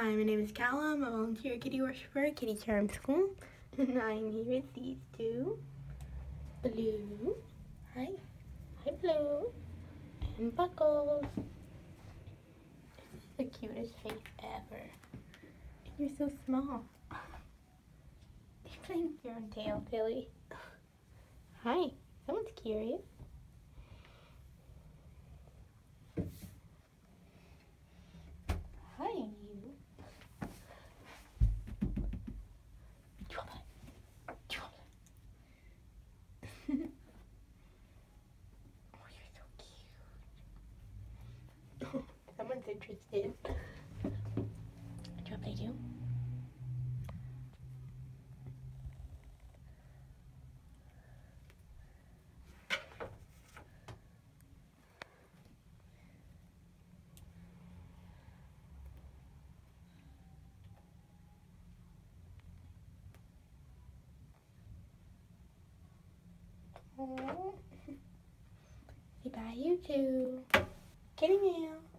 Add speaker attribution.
Speaker 1: Hi, my name is Callum. I'm a volunteer kitty worshiper at Kitty Charm School. And I'm here with these two. Blue. Hi. Hi, Blue. And Buckles. This is the cutest face ever. And you're so small. You're playing with your own tail, Billy. Hi. Someone's curious. Hi, you. Oh, you're so cute. Someone's interested. What do you want me to do? Aww. Say bye, you too. Kitty meow.